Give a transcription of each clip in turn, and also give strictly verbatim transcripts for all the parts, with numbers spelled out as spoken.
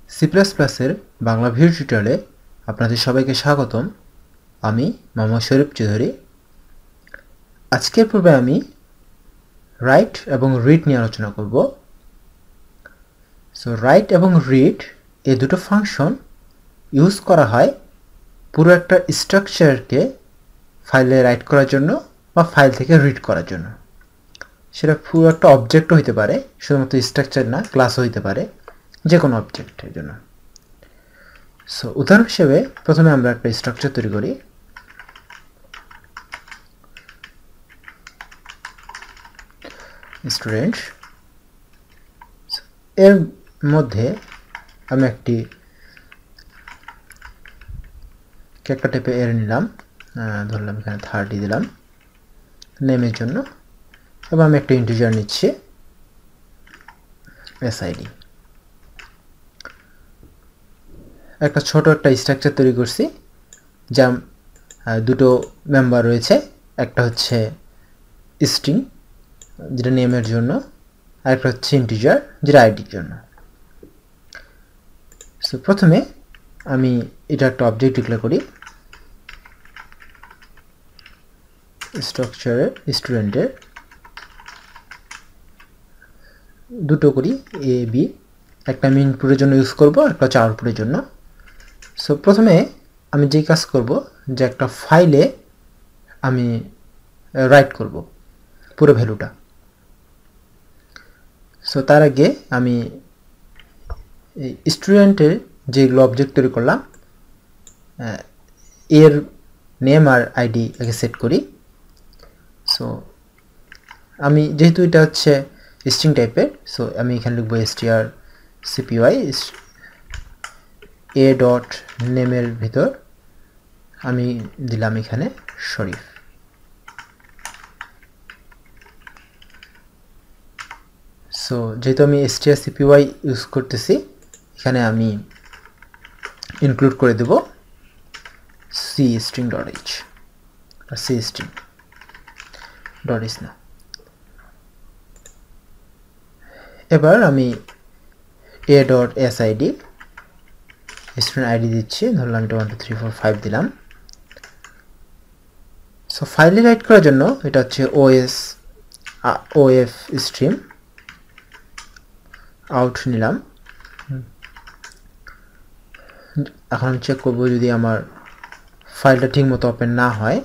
C plus প্লাসের Bangla video টিউটোরিয়ালে আপনাদের সবাইকে স্বাগতম। আমি মোহাম্মদ শরীফ চৌধুরী। আজকের পূর্বে আমি রাইট এবং রিড নিয়ে আলোচনা করব। সো রাইট এবং রিড এই দুটো ফাংশন ইউজ করা হয় পুরো একটা স্ট্রাকচারকে ফাইলে রাইট করার জন্য বা ফাইল থেকে রিড করার জন্য। সেটা পুরো একটা অবজেক্টও হতে পারে, শুধুমাত্র স্ট্রাকচার না, ক্লাসও হতে পারে, যে কোনো অবজেক্টের জন্য। সো উদাহরণ হিসেবে প্রথমে আমরা একটা স্ট্রাকচার তৈরি করি। স্টুডেন্ট, এর মধ্যে আমি একটি ক্যারেক্টার টাইপে এর নিলাম, ধরলাম এখানে থার্টি দিলাম নেমের জন্য, এবং আমি একটা ইন্টিজার নিচ্ছি এসআইডি। একটা ছোট একটা স্ট্রাকচার তৈরি করছি, যা দুটো মেম্বার রয়েছে, একটা হচ্ছে স্ট্রিং যেটা নেমের জন্য, আর একটা হচ্ছে ইন্টিজার যেটা আইডির জন্য। সো প্রথমে আমি এটা একটা অবজেক্ট ডিক্লেয়ার করি স্ট্রাকচারের স্টুডেন্টের, দুটো করি এ বি, একটা আমি ইনপুটের জন্য ইউজ করব, একটা হচ্ছে আউটপুটের জন্য। সো প্রথমে আমি যেই কাজ করব, যে একটা ফাইলে আমি রাইট করব পুরো ভ্যালুটা। সো তার আগে আমি স্টুডেন্টের যেগুলো অবজেক্ট তৈরি করলাম এর নেম আর আইডি আগে সেট করি। সো আমি যেহেতু এটা হচ্ছে স্ট্রিং টাইপের, সো আমি এখানে লিখব এসটিআর সিপিওয়াই এ ডট নেমের ভিতর আমি দিলাম এখানে শরীফ। সো যেহেতু আমি এসটিআর সিপিওয়াই ইউজ করতেছি, এখানে আমি ইনক্লুড করে দেব সি স্ট্রিং ডট এইচ আর সি স্ট্রিং ডট এইচ না। এবার আমি a dot S ID student ID দিচ্ছি, ধরলাম এটা one two three four five দিলাম। সো ফাইলে রাইট করার জন্য এটা হচ্ছে ওএস ওএফ স্ট্রিম আউট নিলাম। এখন আমি চেক করবো যদি আমার ফাইলটা ঠিক মতো ওপেন না হয়,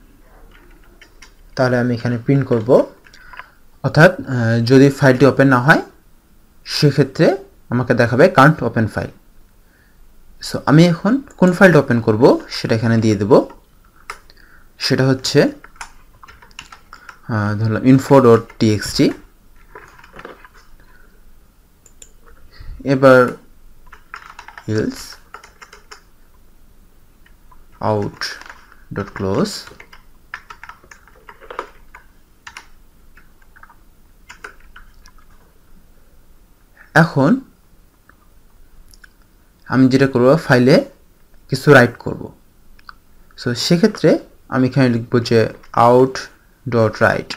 তাহলে আমি এখানে প্রিন্ট করব, অর্থাৎ যদি ফাইলটি ওপেন না হয় সেক্ষেত্রে আমাকে দেখাবে কান্ট ওপেন ফাইল। সো আমি এখন কোন ফাইলটা ওপেন করব সেটা এখানে দিয়ে দেব, সেটা হচ্ছে ধরলাম ইনফো ডট টিএক্সটি। এবার এলস আউট ডট ক্লোজ, এখন আমি যেটা করব ফাইলে কিছু রাইট করব। সো সেক্ষেত্রে আমি এখানে লিখব যে আউট ডট রাইট।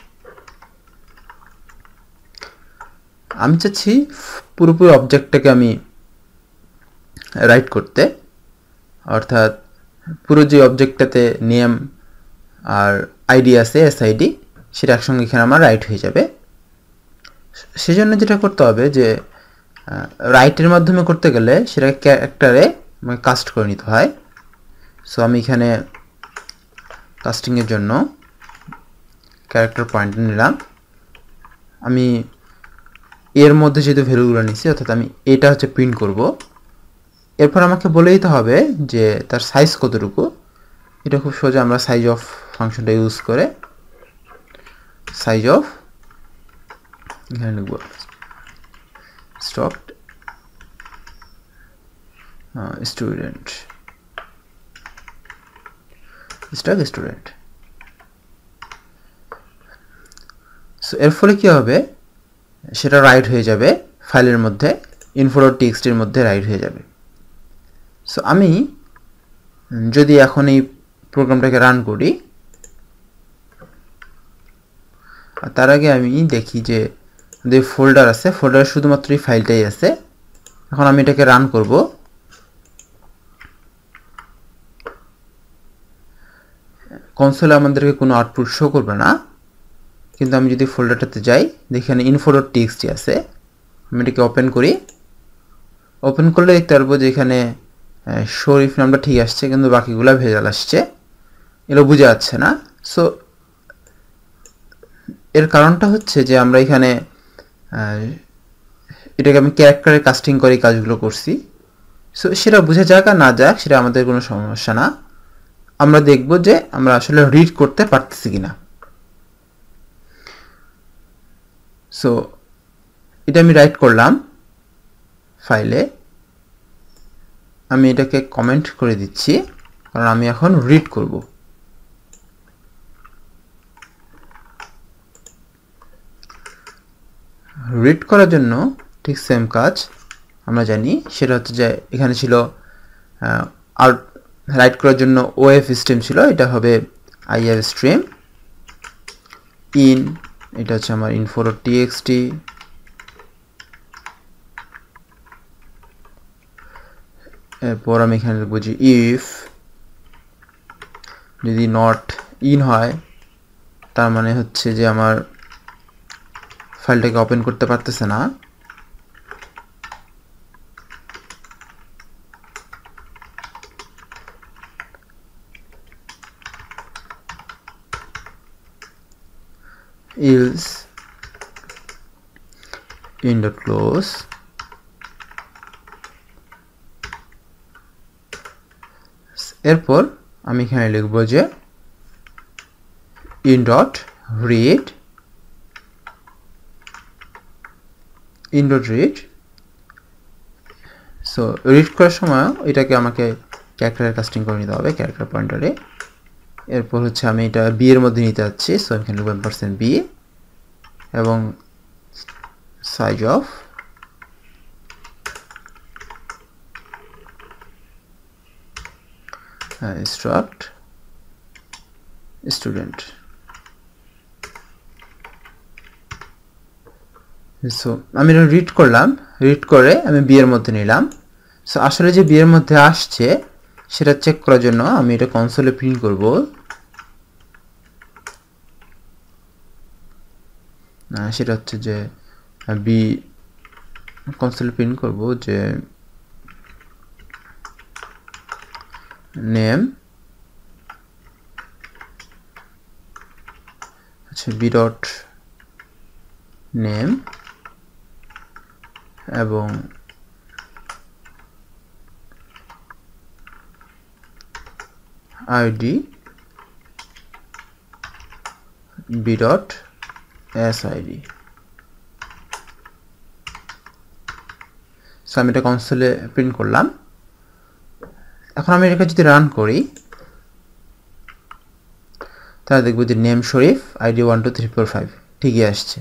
আমি চাচ্ছি পুরোপুরি অবজেক্টটাকে আমি রাইট করতে, অর্থাৎ পুরো যে অবজেক্টটাতে নেম আর আইডি আছে এসআইডি, সেটা একসঙ্গে এখানে আমার রাইট হয়ে যাবে। সেজন্য যেটা করতে হবে, যে রাইটের মাধ্যমে করতে গেলে সেটা ক্যারেক্টারে কাস্ট করে নিতে হয়। সো আমি এখানে কাস্টিংয়ের জন্য ক্যারেক্টার পয়েন্টার নিলাম। আমি এর মধ্যে যেহেতু ভ্যালুগুলো নিচ্ছি, অর্থাৎ আমি এটা হচ্ছে প্রিন্ট করব। এরপর আমাকে বলে দিতে হবে যে তার সাইজ কতটুকু। এটা খুব সোজা, আমরা সাইজ অফ ফাংশনটা ইউজ করে সাইজ অফ এখানে লিখব struct student struct student. So এর ফলে কী হবে, সেটা রাইট হয়ে যাবে ফাইলের মধ্যে, ইনফো ডট টিএক্সটির মধ্যে রাইট হয়ে যাবে। সো আমি যদি এখন এই প্রোগ্রামটাকে রান করি, তার আগে আমি দেখি যে যে ফোল্ডার আছে, ফোল্ডারে শুধুমাত্র এই ফাইলটাই আছে, এখন আমি এটাকে রান করব। কনসোলে আমাদেরকে কোনো আউটপুট শো করবে না, কিন্তু আমি যদি ফোল্ডারটাতে যাই দেখি এখানে ইনফো ডট টিএক্সটি আছে। আমি এটাকে ওপেন করি। ওপেন করলে দেখতে পারবো যে এখানে শরীফ নামটা ঠিক আসছে, কিন্তু বাকিগুলো ভেজাল আসছে, এগুলো বোঝা যাচ্ছে না। সো এর কারণটা হচ্ছে যে আমরা এখানে এটাকে আমি ক্যারেক্টারে কাস্টিং করে কাজগুলো করছি। সো সেটা বোঝা যাক আর না যাক সেটা আমাদের কোনো সমস্যা না। আমরা দেখব যে আমরা আসলে রিড করতে পারতেছি কিনা। সো এটা আমি রাইট করলাম ফাইলে। আমি এটাকে কমেন্ট করে দিচ্ছি, কারণ আমি এখন রিড করব। রিড করার জন্য ঠিক সেম কাজ আমরা জানি, সেটা হচ্ছে যে এখানে ছিল আর রাইট করার জন্য ওএফ স্ট্রিম ছিল, এটা হবে আইআর স্ট্রিম। ইন এটা হচ্ছে আমার ইনফো ডট টিএক্সটি, এরপর আমি এখানে লিখবো যে ইফ, যদি নট ইন হয় তার মানে হচ্ছে যে আমার ফাইলটাকে ওপেন করতে পারতেছে না। else in the close এরপর আমি এখানে লিখব যে in dot read in dot read। So read করার সময় এটাকে আমাকে ক্যারেক্টারে কাস্টিং করে নিতে হবে ক্যারেক্টার পয়েন্টারে। এরপর হচ্ছে আমি এটা বি এর মধ্যে নিতে যাচ্ছি, সো এখানে লিখব পার্সেন্ট বি এবং size of instruct student। So আমি এটা রিড করলাম, রিড করে আমি বি এর মধ্যে নিলাম। সো আসলে যে বি এর মধ্যে আসছে সেটা চেক করার জন্য আমি এটা কনসোলে প্রিন্ট করব। সেটা হচ্ছে যে বি কনসোলে প্রিন্ট করব যে নেম, আচ্ছা বি ডট নেম এবং ID B dot S ID. So আমি এটা কনসোলে প্রিন্ট করলাম। এখন আমি এটাকে যদি রান করি তাহলে দেখব যে name Sharif, ID one two three four five ঠিকই আসছে।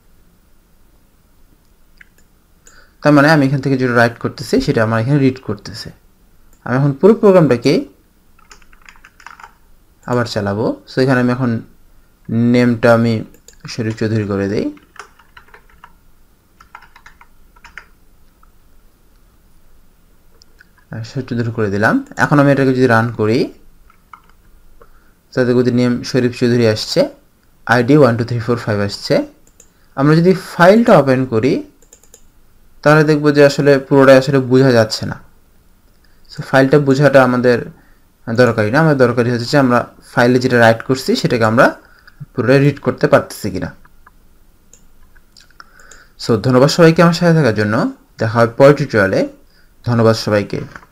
তার মানে আমি এখান থেকে যেটা রাইট করতেছি সেটা আমার এখানে রিড করতেছে। আমি এখন পুরো প্রোগ্রামটাকে আবার চালাবো। সো এখানে আমি এখন নেমটা আমি শরীফ চৌধুরী করে দেই। শরীফ চৌধুরী করে দিলাম। এখন আমি এটাকে যদি রান করি তাহলে যদি নেম শরীফ চৌধুরী আসছে, ID one two three four five আসছে। আমরা যদি ফাইলটা ওপেন করি তাহলে দেখবো যে আসলে পুরোটাই আসলে বোঝা যাচ্ছে না। সো ফাইলটা বোঝাটা আমাদের দরকারি না, আমাদের দরকারি হচ্ছে যে আমরা ফাইলে যেটা রাইট করছি সেটাকে আমরা পুরোটাই রিড করতে পারতেছি কিনা। সো ধন্যবাদ সবাইকে আমার সাথে থাকার জন্য। দেখা হবে পরের টিউটোরিয়ালে। ধন্যবাদ সবাইকে।